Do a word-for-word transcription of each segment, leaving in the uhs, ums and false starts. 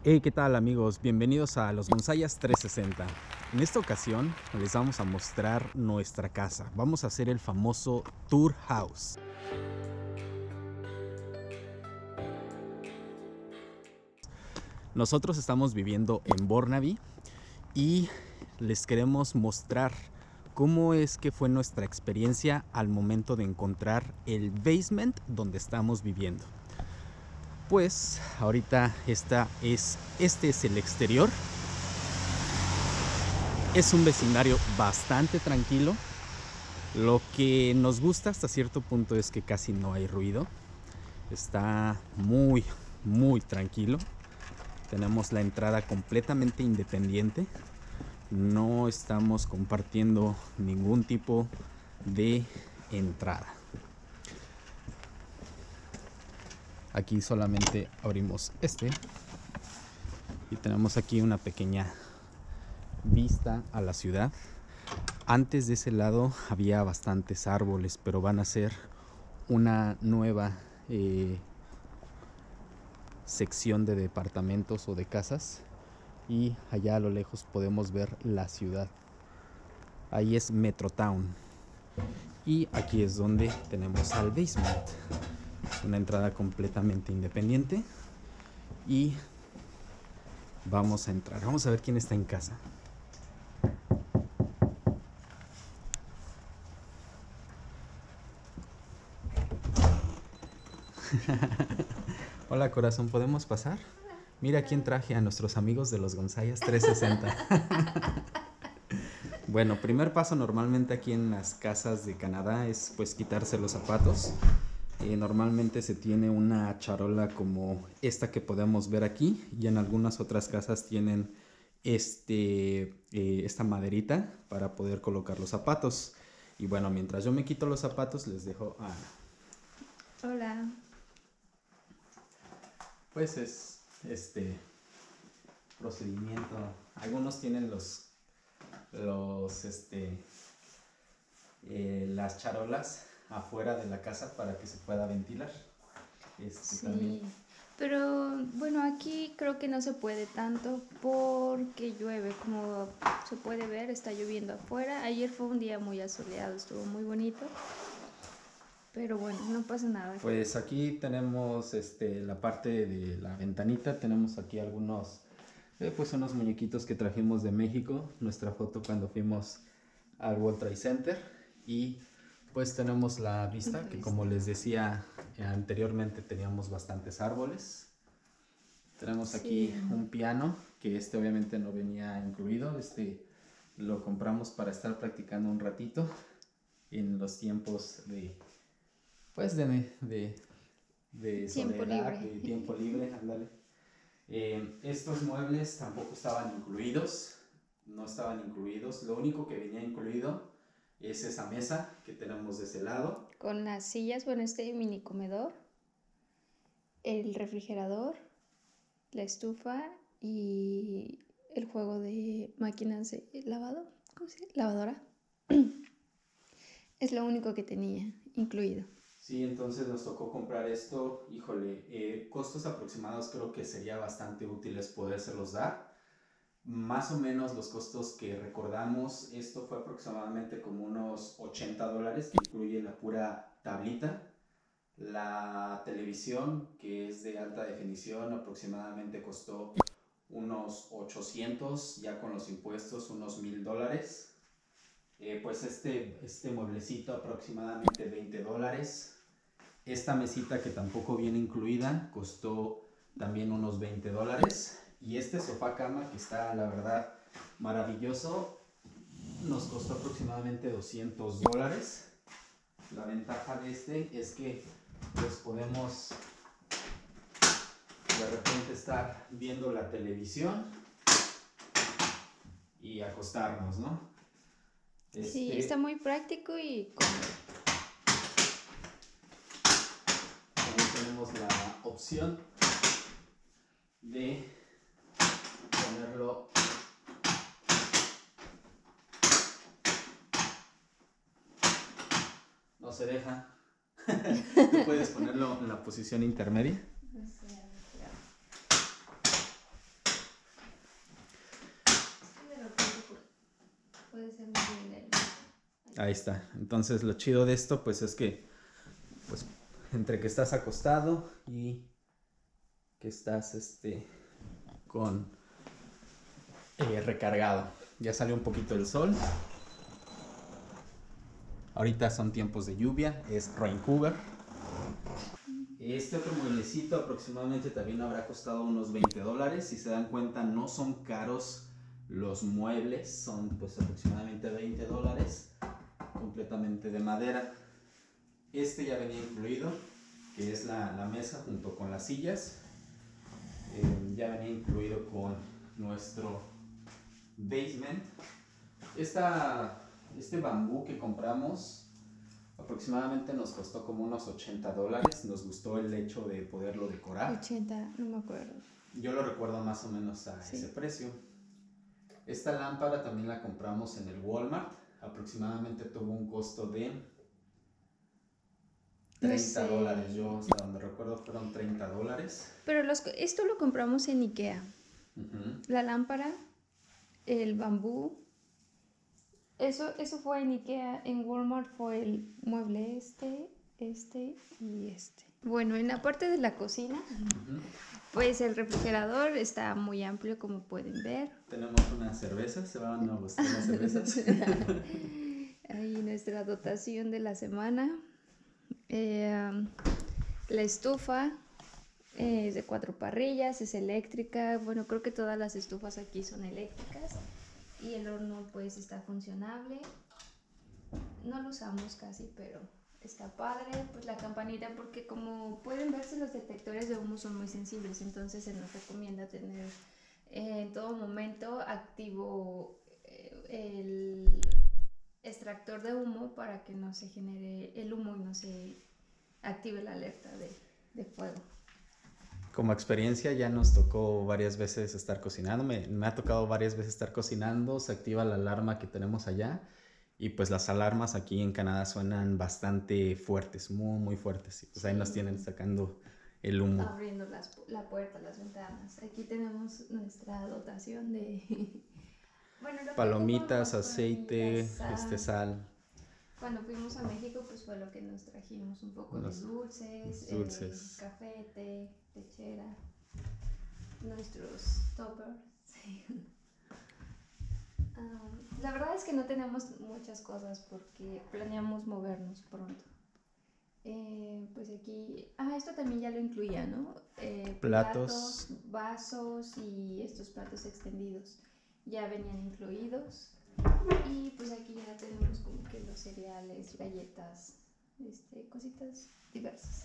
Hey, ¿qué tal amigos? Bienvenidos a Los Gonzayas trescientos sesenta. En esta ocasión les vamos a mostrar nuestra casa. Vamos a hacer el famoso Tour House. Nosotros estamos viviendo en Burnaby y les queremos mostrar cómo es que fue nuestra experiencia al momento de encontrar el basement donde estamos viviendo. Pues ahorita esta es, este es el exterior. Es un vecindario bastante tranquilo. Lo que nos gusta hasta cierto punto es que casi no hay ruido. Está muy, muy tranquilo. Tenemos la entrada completamente independiente. No estamos compartiendo ningún tipo de entrada. Aquí solamente abrimos este y tenemos aquí una pequeña vista a la ciudad. Antes de ese lado había bastantes árboles, pero van a ser una nueva eh, sección de departamentos o de casas, y allá a lo lejos podemos ver la ciudad. Ahí es Metrotown y aquí es donde tenemos al basement, una entrada completamente independiente. Y vamos a entrar, vamos a ver quién está en casa. Hola corazón, ¿podemos pasar? Mira quién traje, a nuestros amigos de los Gonzayas trescientos sesenta. Bueno, primer paso normalmente aquí en las casas de Canadá es pues quitarse los zapatos. Eh, normalmente se tiene una charola como esta que podemos ver aquí, y en algunas otras casas tienen este, eh, esta maderita para poder colocar los zapatos. Y bueno, mientras yo me quito los zapatos les dejo a Ana. Hola. Pues es este procedimiento. Algunos tienen los los este eh, las charolas afuera de la casa para que se pueda ventilar. Este, Sí, también. pero bueno, aquí creo que no se puede tanto porque llueve, como se puede ver, está lloviendo afuera. Ayer fue un día muy asoleado, estuvo muy bonito, pero bueno, no pasa nada. Pues aquí tenemos este, la parte de la ventanita, tenemos aquí algunos, eh, pues unos muñequitos que trajimos de México, nuestra foto cuando fuimos al World Trade Center, y pues tenemos la vista que, como les decía eh, anteriormente, teníamos bastantes árboles. Tenemos aquí Sí. un piano que este obviamente no venía incluido, este lo compramos para estar practicando un ratito en los tiempos de pues de, de, de Tiempo soledad, libre. de tiempo libre, ándale. Eh, estos muebles tampoco estaban incluidos, no estaban incluidos. Lo único que venía incluido es esa mesa que tenemos de ese lado. Con las sillas, bueno, este mini comedor, el refrigerador, la estufa y el juego de máquinas de lavado, ¿cómo se llama? Lavadora. Es lo único que tenía incluido. Sí, entonces nos tocó comprar esto. Híjole, eh, costos aproximados creo que sería bastante útiles podérselos dar. Más o menos los costos que recordamos, esto fue aproximadamente como unos ochenta dólares, que incluye la pura tablita. La televisión, que es de alta definición, aproximadamente costó unos ochocientos, ya con los impuestos unos mil dólares. Eh, pues este, este mueblecito aproximadamente veinte dólares. Esta mesita, que tampoco viene incluida, costó también unos veinte dólares. Y este sofá cama, que está la verdad maravilloso, nos costó aproximadamente doscientos dólares. La ventaja de este es que pues podemos de repente estar viendo la televisión y acostarnos, ¿no? Este, Sí, está muy práctico y cómodo. También tenemos la opción de ponerlo no se deja. Tú puedes ponerlo en la posición intermedia. Ahí está. Entonces lo chido de esto pues es que pues entre que estás acostado y que estás este con eh, recargado. Ya salió un poquito el sol. Ahorita son tiempos de lluvia, es Vancouver. Este otro mueblecito aproximadamente también habrá costado unos veinte dólares. Si se dan cuenta, no son caros los muebles, son pues aproximadamente veinte dólares, completamente de madera. Este ya venía incluido, que es la, la mesa junto con las sillas. Eh, ya venía incluido con nuestro basement. Esta, este bambú que compramos aproximadamente nos costó como unos ochenta dólares. Nos gustó el hecho de poderlo decorar. ochenta, no me acuerdo. Yo lo recuerdo más o menos a sí. ese precio. Esta lámpara también la compramos en el Walmart. Aproximadamente tuvo un costo de treinta dólares. Yo hasta donde recuerdo fueron treinta dólares. Pero los, esto lo compramos en Ikea. Uh-huh. La lámpara, el bambú. Eso, eso fue en Ikea. En Walmart fue el mueble este, este y este. Bueno, en la parte de la cocina, uh-huh. pues el refrigerador está muy amplio, como pueden ver. Tenemos unas cervezas, se van a gustar las cervezas. Ahí nuestra dotación de la semana. Eh, la estufa eh, es de cuatro parrillas, es eléctrica. Bueno, creo que todas las estufas aquí son eléctricas. Y el horno pues está funcionable. No lo usamos casi, pero está padre. Pues la campanita, porque como pueden verse, los detectores de humo son muy sensibles, entonces se nos recomienda tener eh, en todo momento activo eh, el extractor de humo para que no se genere el humo y no se active la alerta de, de fuego. Como experiencia ya nos tocó varias veces estar cocinando, me, me ha tocado varias veces estar cocinando, se activa la alarma que tenemos allá y pues las alarmas aquí en Canadá suenan bastante fuertes, muy muy fuertes, y pues ahí sí. Nos tienen sacando el humo. Abriendo las, la puerta, las ventanas. Aquí tenemos nuestra dotación de bueno, palomitas, aceite, sal. este sal. Cuando fuimos a México pues fue lo que nos trajimos, un poco Los, de dulces, dulces. Eh, café, té, lechera, nuestros toppers. Sí. Um, la verdad es que no tenemos muchas cosas porque planeamos movernos pronto. Eh, pues aquí, ah, esto también ya lo incluía, ¿no? Eh, platos. platos, vasos y estos platos extendidos ya venían incluidos. Y pues aquí ya tenemos como que los cereales, galletas, este, cositas diversas.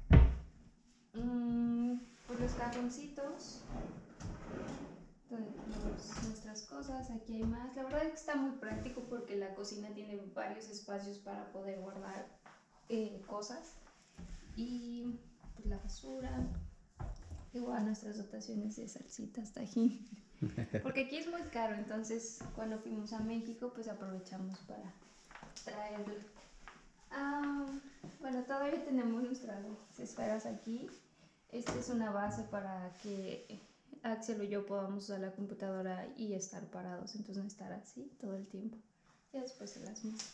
Mm, pues los cajoncitos, donde tenemos nuestras cosas, aquí hay más. La verdad es que está muy práctico porque la cocina tiene varios espacios para poder guardar eh, cosas. Y pues la basura, igual nuestras dotaciones de salsitas, tajín. Porque aquí es muy caro, entonces cuando fuimos a México pues aprovechamos para traerlo. Ah, bueno, todavía tenemos nuestras esferas aquí. Esta es una base para que Axel o yo podamos usar la computadora y estar parados, entonces no estar así todo el tiempo. Y después se las muestro.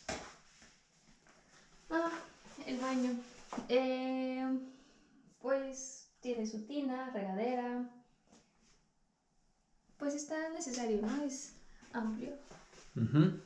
Ah, el baño. Eh, pues tiene su tina, regadera. Pues está necesario, ¿no? Es amplio. Uh-huh.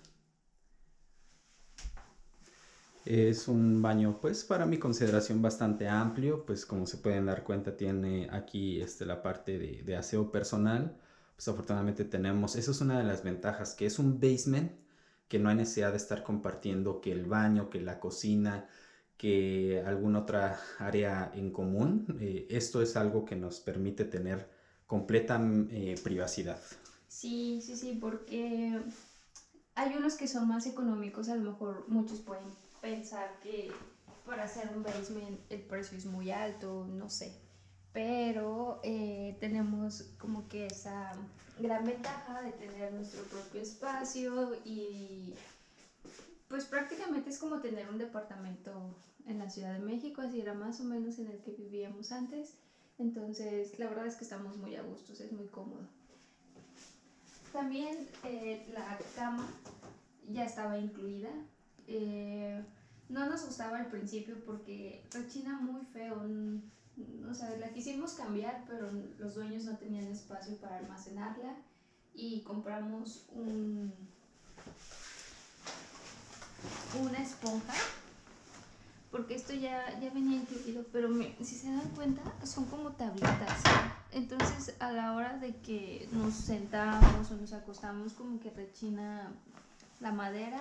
Es un baño, pues para mi consideración bastante amplio, pues como se pueden dar cuenta tiene aquí este, la parte de, de aseo personal. Pues afortunadamente tenemos, eso es una de las ventajas, que es un basement, que no hay necesidad de estar compartiendo que el baño, que la cocina, que alguna otra área en común. Eh, esto es algo que nos permite tener completa eh, privacidad. Sí, sí, sí, porque hay unos que son más económicos, a lo mejor muchos pueden pensar que para hacer un basement el precio es muy alto, no sé, pero eh, tenemos como que esa gran ventaja de tener nuestro propio espacio y pues prácticamente es como tener un departamento en la Ciudad de México, así era más o menos en el que vivíamos antes. Entonces, la verdad es que estamos muy a gustos, es muy cómodo. También eh, la cama ya estaba incluida Eh, no nos gustaba al principio porque rechina muy feo. O sea, la quisimos cambiar, pero los dueños no tenían espacio para almacenarla y compramos un, una esponja, porque esto ya, ya venía incluido, pero me, si se dan cuenta son como tablitas. Entonces a la hora de que nos sentamos o nos acostamos como que rechina la madera.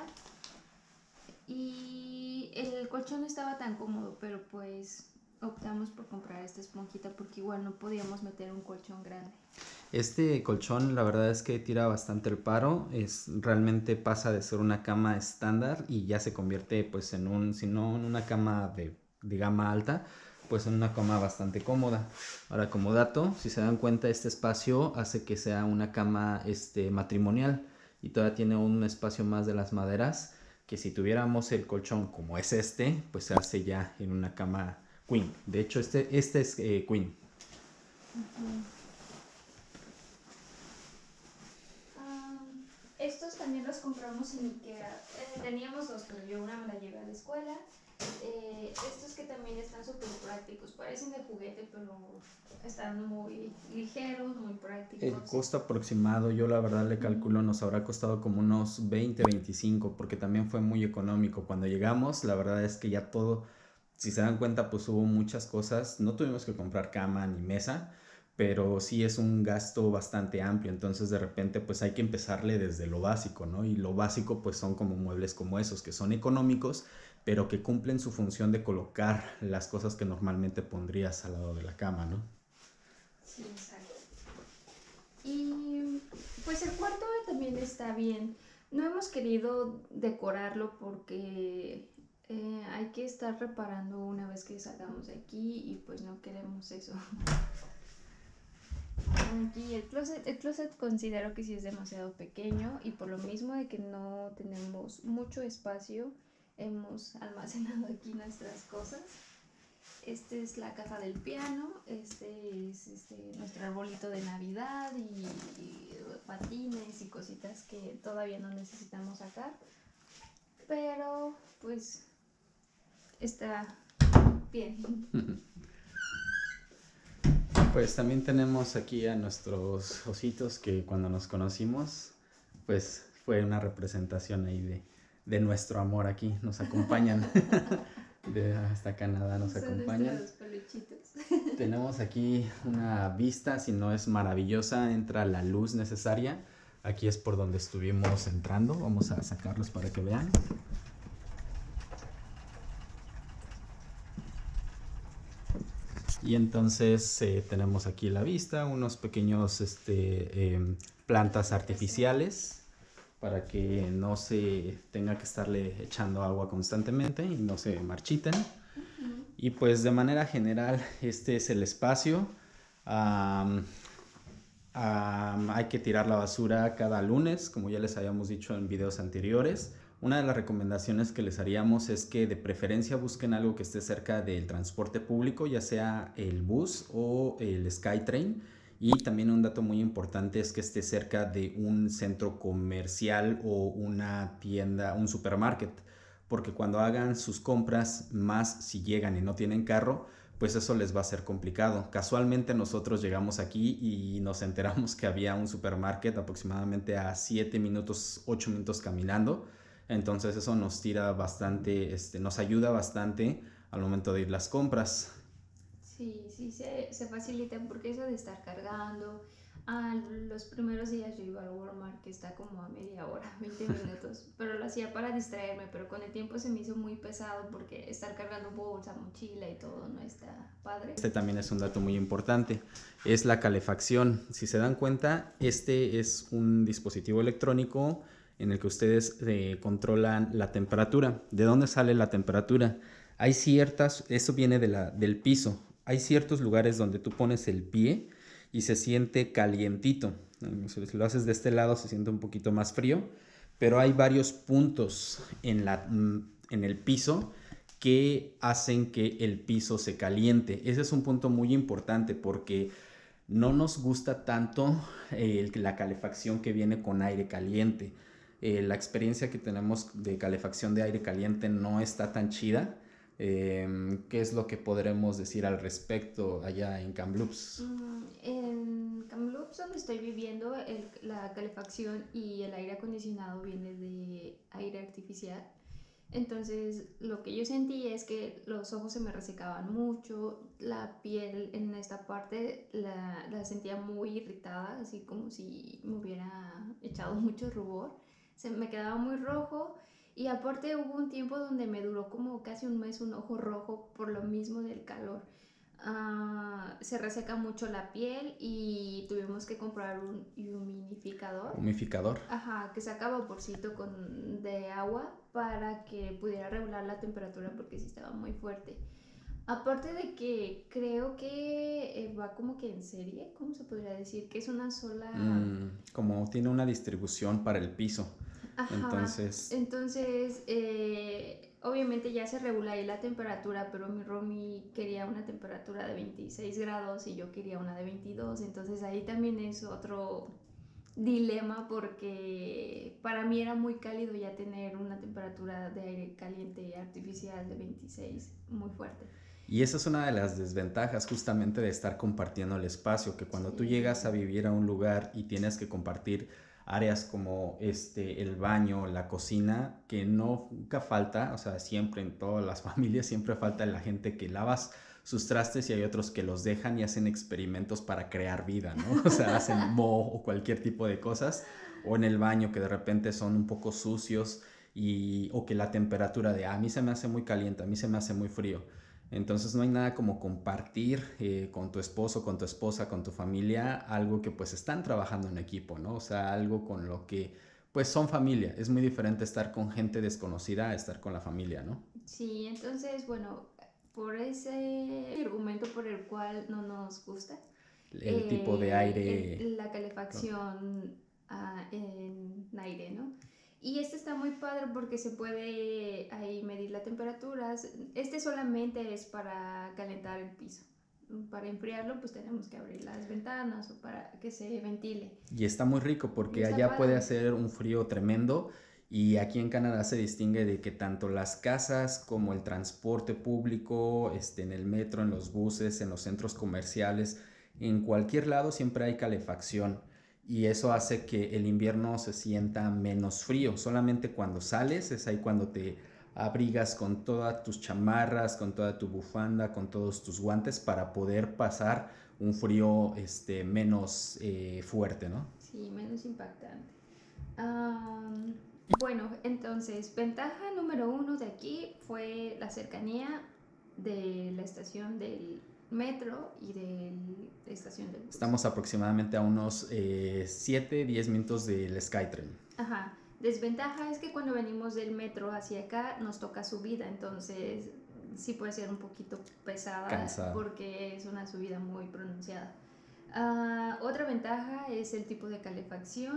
Y el colchón no estaba tan cómodo, pero pues optamos por comprar esta esponjita porque igual no podíamos meter un colchón grande. Este colchón la verdad es que tira bastante el paro, es, realmente pasa de ser una cama estándar y ya se convierte pues en un, si no en una cama de, de gama alta, pues en una cama bastante cómoda. Ahora como dato, si se dan cuenta este espacio hace que sea una cama este, matrimonial y todavía tiene un espacio más de las maderas que si tuviéramos el colchón como es este, pues se hace ya en una cama queen. De hecho este, este es eh, queen. Uh-huh. Estos también los compramos en Ikea. Eh, teníamos dos, pero yo una me la llevé a la escuela. Eh, estos que también están súper prácticos. Parecen de juguete, pero están muy ligeros, muy prácticos. El costo aproximado, yo la verdad le calculo, nos habrá costado como unos veinte, veinticinco, porque también fue muy económico. Cuando llegamos, la verdad es que ya todo, si se dan cuenta, pues hubo muchas cosas. No tuvimos que comprar cama ni mesa, pero sí es un gasto bastante amplio, entonces de repente pues hay que empezarle desde lo básico, ¿no? Y lo básico pues son como muebles como esos, que son económicos, pero que cumplen su función de colocar las cosas que normalmente pondrías al lado de la cama, ¿no? Sí, exacto. Y pues el cuarto también está bien. No hemos querido decorarlo porque eh, hay que estar reparando una vez que salgamos de aquí y pues no queremos eso. Aquí el closet, el closet considero que sí es demasiado pequeño y por lo mismo de que no tenemos mucho espacio hemos almacenado aquí nuestras cosas. Esta es la caja del piano, este es este, nuestro arbolito de Navidad y, y patines y cositas que todavía no necesitamos sacar, pero pues está bien. Pues también tenemos aquí a nuestros ositos que cuando nos conocimos, pues fue una representación ahí de, de nuestro amor aquí, nos acompañan. De hasta Canadá nos Son acompañan. nuestros peluchitos. Tenemos aquí una vista, si no es maravillosa, entra la luz necesaria. Aquí es por donde estuvimos entrando, vamos a sacarlos para que vean. Y entonces eh, tenemos aquí la vista, unos pequeños este, eh, plantas artificiales para que no se tenga que estarle echando agua constantemente y no se marchiten. Uh-huh. Y pues de manera general este es el espacio. Um, um, hay que tirar la basura cada lunes, como ya les habíamos dicho en videos anteriores. Una de las recomendaciones que les haríamos es que de preferencia busquen algo que esté cerca del transporte público, ya sea el bus o el SkyTrain. Y también un dato muy importante es que esté cerca de un centro comercial o una tienda, un supermarket, porque cuando hagan sus compras, más si llegan y no tienen carro, pues eso les va a ser complicado. Casualmente nosotros llegamos aquí y nos enteramos que había un supermarket aproximadamente a siete minutos, ocho minutos caminando. Entonces eso nos tira bastante, este, nos ayuda bastante al momento de ir las compras. Sí, sí, se, se facilita porque eso de estar cargando. Ah, los primeros días yo iba al Walmart que está como a media hora, veinte minutos, pero lo hacía para distraerme, pero con el tiempo se me hizo muy pesado porque estar cargando bolsa, mochila y todo no está padre. Este también es un dato muy importante, es la calefacción. Si se dan cuenta, este es un dispositivo electrónico en el que ustedes eh, controlan la temperatura. ¿De dónde sale la temperatura? Hay ciertas, eso viene de la, del piso. Hay ciertos lugares donde tú pones el pie y se siente calientito. Si lo haces de este lado se siente un poquito más frío, pero hay varios puntos en, la, en el piso que hacen que el piso se caliente. Ese es un punto muy importante porque no nos gusta tanto eh, la calefacción que viene con aire caliente. Eh, la experiencia que tenemos de calefacción de aire caliente no está tan chida. Eh, ¿Qué es lo que podremos decir al respecto allá en Kamloops? Mm, en Kamloops, donde estoy viviendo, el- la calefacción y el aire acondicionado viene de aire artificial. Entonces, lo que yo sentí es que los ojos se me resecaban mucho, la piel en esta parte la, la sentía muy irritada, así como si me hubiera echado mucho rubor. Se me quedaba muy rojo y aparte hubo un tiempo donde me duró como casi un mes un ojo rojo por lo mismo del calor. Ah, se reseca mucho la piel y tuvimos que comprar un humidificador. Humificador. Ajá, que saca vaporcito con, de agua para que pudiera regular la temperatura porque sí estaba muy fuerte. Aparte de que creo que eh, va como que en serie, ¿cómo se podría decir? Que es una sola... Mm, como tiene una distribución para el piso. Ajá, Entonces, entonces eh, obviamente ya se regula ahí la temperatura, pero mi roomie quería una temperatura de veintiséis grados y yo quería una de veintidós, entonces ahí también es otro dilema porque para mí era muy cálido ya tener una temperatura de aire caliente artificial de veintiséis muy fuerte. y esa es una de las desventajas justamente de estar compartiendo el espacio, que cuando tú llegas a Sí. vivir a un lugar y tienes que compartir áreas como este, el baño, la cocina, que no, nunca falta, o sea, siempre en todas las familias siempre falta la gente que lavas sus trastes y hay otros que los dejan y hacen experimentos para crear vida, ¿no? O sea, hacen moho o cualquier tipo de cosas, o en el baño que de repente son un poco sucios y, o que la temperatura de, ah, a mí se me hace muy caliente, a mí se me hace muy frío. Entonces no hay nada como compartir eh, con tu esposo, con tu esposa, con tu familia, algo que pues están trabajando en equipo, ¿no? O sea, algo con lo que pues son familia. Es muy diferente estar con gente desconocida a estar con la familia, ¿no? Sí, entonces, bueno, por ese argumento por el cual no nos gusta, El tipo de eh, aire... el- la calefacción ah, en aire, ¿no? Y este está muy padre porque se puede ahí medir la temperatura. Este solamente es para calentar el piso. Para enfriarlo, pues tenemos que abrir las ventanas o para que se ventile. Y está muy rico Y porque está allá puede padre. hacer un frío tremendo y aquí en Canadá se distingue de que tanto las casas como el transporte público, este, en el metro, en los buses, en los centros comerciales, en cualquier lado siempre hay calefacción y eso hace que el invierno se sienta menos frío. Solamente cuando sales es ahí cuando te abrigas con todas tus chamarras, con toda tu bufanda, con todos tus guantes para poder pasar un frío este, menos eh, fuerte, ¿no? Sí, menos impactante. Um, bueno, entonces, ventaja número uno de aquí fue la cercanía de la estación del metro y de la estación del bus. Estamos aproximadamente a unos eh, siete a diez minutos del Skytrain. Ajá. Desventaja es que cuando venimos del metro hacia acá nos toca subida, entonces sí puede ser un poquito pesada Cansado. porque es una subida muy pronunciada. Uh, otra ventaja es el tipo de calefacción.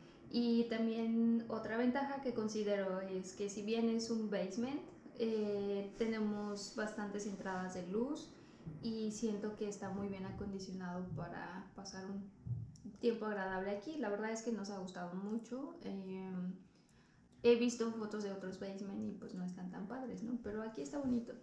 Y también otra ventaja que considero es que si bien es un basement, eh, tenemos bastantes entradas de luz y siento que está muy bien acondicionado para pasar un tiempo agradable aquí. La verdad es que nos ha gustado mucho. Eh, he visto fotos de otros basement y pues no están tan padres, ¿no? Pero aquí está bonito.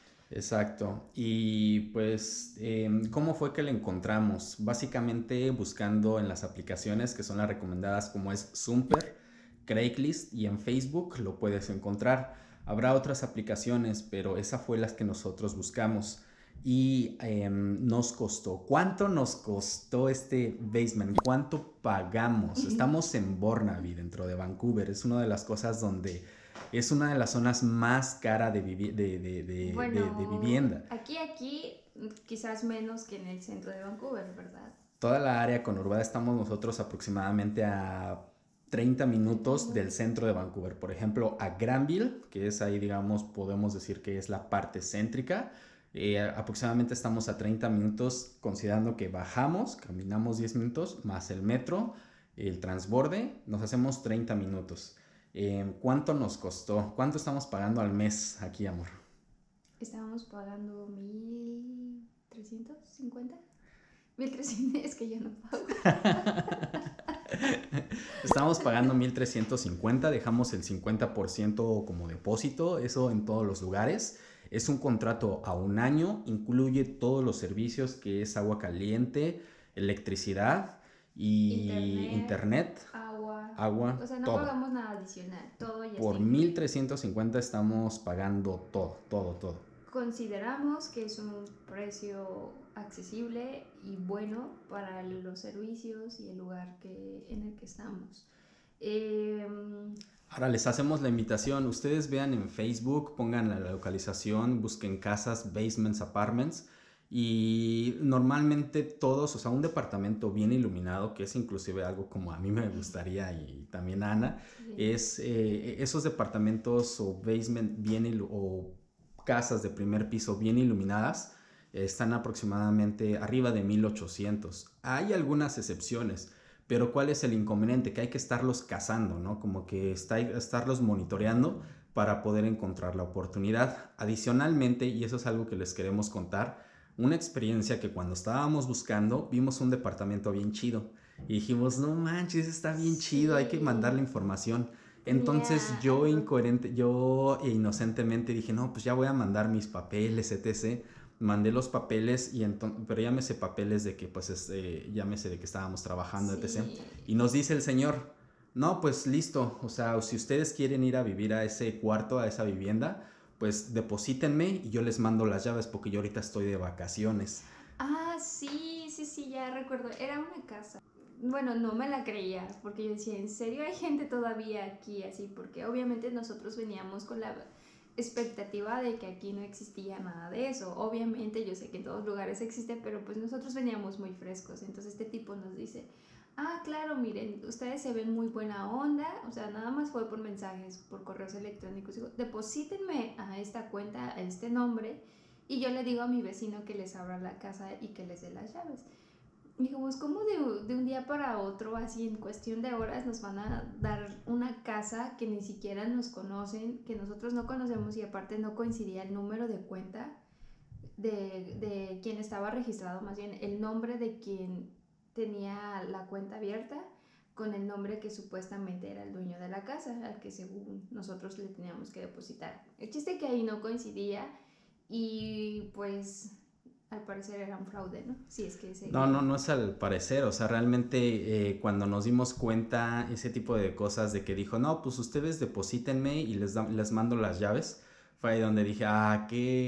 Exacto. Y pues, eh, ¿cómo fue que lo encontramos? Básicamente buscando en las aplicaciones que son las recomendadas como es Zumper, Craigslist y en Facebook lo puedes encontrar. Habrá otras aplicaciones, pero esa fue las que nosotros buscamos. Y eh, nos costó. ¿Cuánto nos costó este basement? ¿Cuánto pagamos? Estamos en Burnaby, dentro de Vancouver. Es una de las cosas donde es una de las zonas más caras de, vivi de, de, de, Bueno, de, de vivienda. aquí, aquí, quizás menos que en el centro de Vancouver, ¿verdad? Toda la área conurbada estamos nosotros aproximadamente a treinta minutos del centro de Vancouver. Por ejemplo, a Granville, que es ahí, digamos, podemos decir que es la parte céntrica. Eh, aproximadamente estamos a treinta minutos, considerando que bajamos, caminamos diez minutos, más el metro, el transborde, nos hacemos treinta minutos. Eh, ¿Cuánto nos costó? ¿Cuánto estamos pagando al mes aquí, amor? Estábamos pagando mil trescientos cincuenta. mil trescientos, es que yo no pago. Estamos pagando mil trescientos cincuenta, dejamos el cincuenta por ciento como depósito, eso en todos los lugares. Es un contrato a un año, incluye todos los servicios que es agua caliente, electricidad y Internet, internet, agua. agua, O sea, no todo. pagamos nada adicional, todo ya Por está mil incluido. trescientos cincuenta estamos pagando todo, todo, todo. Consideramos que es un precio accesible y bueno para los servicios y el lugar que, en el que estamos. Eh, Ahora les hacemos la invitación, ustedes vean en Facebook, pongan la localización, busquen casas, basements, apartments y normalmente todos, o sea, un departamento bien iluminado, que es inclusive algo como a mí me gustaría y también a Ana, sí. es eh, esos departamentos o basement bien ilu- o casas de primer piso bien iluminadas, eh, están aproximadamente arriba de mil ochocientos. Hay algunas excepciones. Pero ¿cuál es el inconveniente? Que hay que estarlos cazando, ¿no? Como que está, estarlos monitoreando para poder encontrar la oportunidad. Adicionalmente, y eso es algo que les queremos contar, una experiencia que cuando estábamos buscando vimos un departamento bien chido y dijimos, no manches, está bien chido, hay que mandarle información. Entonces Tenía yo algo. incoherente, yo inocentemente dije, no, pues ya voy a mandar mis papeles, etcétera. Mandé los papeles, y entonces, pero llámese papeles de que, pues, este, llámese de que estábamos trabajando, etcétera. Sí. Y nos dice el señor, no, pues listo, o sea, si ustedes quieren ir a vivir a ese cuarto, a esa vivienda, pues deposítenme y yo les mando las llaves porque yo ahorita estoy de vacaciones. Ah, sí, sí, sí, ya recuerdo. Era una casa. Bueno, no me la creía, porque yo decía, ¿en serio hay gente todavía aquí así? Porque obviamente nosotros veníamos con la expectativa de que aquí no existía nada de eso. Obviamente yo sé que en todos lugares existe, pero pues nosotros veníamos muy frescos. Entonces este tipo nos dice, ah, claro, miren, ustedes se ven muy buena onda, o sea, nada más fue por mensajes, por correos electrónicos. Digo, deposítenme a esta cuenta, a este nombre, y yo le digo a mi vecino que les abra la casa y que les dé las llaves. Dijimos, ¿cómo de, de un día para otro, así en cuestión de horas, nos van a dar una casa que ni siquiera nos conocen, que nosotros no conocemos y aparte no coincidía el número de cuenta de, de quien estaba registrado, más bien el nombre de quien tenía la cuenta abierta con el nombre que supuestamente era el dueño de la casa, al que según nosotros le teníamos que depositar? El chiste que ahí no coincidía y pues al parecer era un fraude, ¿no? Sí, es que No, seguía. no, no es al parecer, o sea, realmente eh, cuando nos dimos cuenta ese tipo de cosas de que dijo, no, pues ustedes deposítenme y les, da, les mando las llaves, fue ahí donde dije, ah,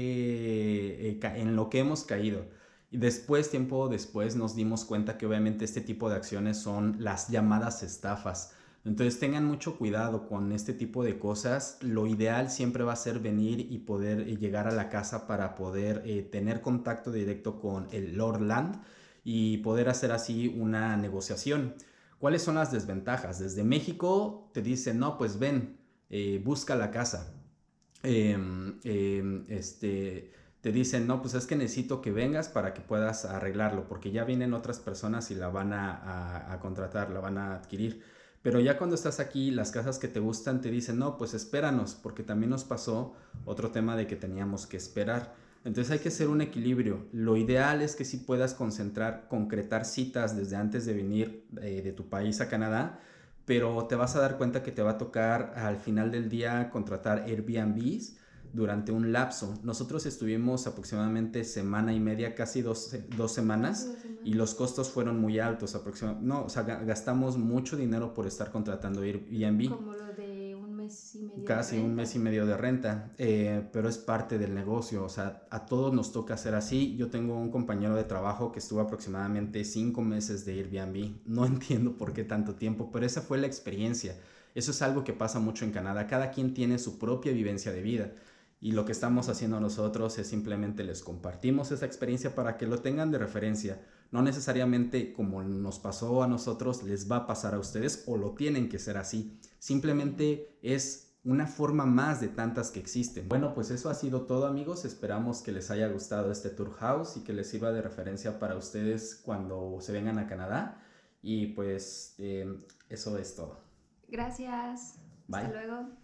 qué, eh, en lo que hemos caído. Y después, tiempo después, nos dimos cuenta que obviamente este tipo de acciones son las llamadas estafas. Entonces tengan mucho cuidado con este tipo de cosas. Lo ideal siempre va a ser venir y poder eh, llegar a la casa para poder eh, tener contacto directo con el Lord Land y poder hacer así una negociación. ¿Cuáles son las desventajas? Desde México te dicen, no, pues ven, eh, busca la casa. Eh, eh, este, te dicen, no, pues es que necesito que vengas para que puedas arreglarlo, porque ya vienen otras personas y la van a, a, a contratar, la van a adquirir. Pero ya cuando estás aquí, las casas que te gustan te dicen, no, pues espéranos, porque también nos pasó otro tema de que teníamos que esperar. Entonces hay que hacer un equilibrio. Lo ideal es que sí puedas concentrar, concretar citas desde antes de venir eh, de tu país a Canadá, pero te vas a dar cuenta que te va a tocar al final del día contratar Airbnbs durante un lapso. Nosotros estuvimos aproximadamente semana y media, casi dos, dos semanas, Casi dos semanas. y los costos fueron muy altos. Aproximadamente, no, o sea, gastamos mucho dinero por estar contratando Airbnb. Como lo de un mes y medio Casi de un renta. mes y medio de renta, eh, pero es parte del negocio, o sea, a todos nos toca hacer así. Yo tengo un compañero de trabajo que estuvo aproximadamente cinco meses de Airbnb, no entiendo por qué tanto tiempo, pero esa fue la experiencia. Eso es algo que pasa mucho en Canadá, cada quien tiene su propia vivencia de vida y lo que estamos haciendo nosotros es simplemente les compartimos esa experiencia para que lo tengan de referencia. No necesariamente como nos pasó a nosotros, les va a pasar a ustedes o lo tienen que ser así. Simplemente es una forma más de tantas que existen. Bueno, pues eso ha sido todo, amigos. Esperamos que les haya gustado este tour house y que les sirva de referencia para ustedes cuando se vengan a Canadá. Y pues eh, eso es todo. Gracias. Bye. Hasta luego.